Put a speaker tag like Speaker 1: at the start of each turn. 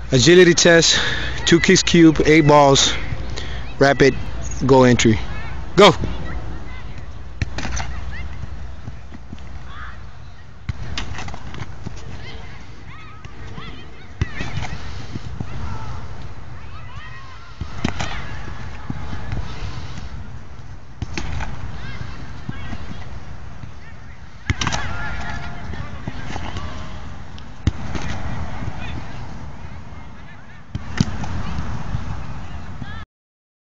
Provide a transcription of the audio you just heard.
Speaker 1: Agility test, 2 Kixkube, 8 balls, rapid, go entry. Go!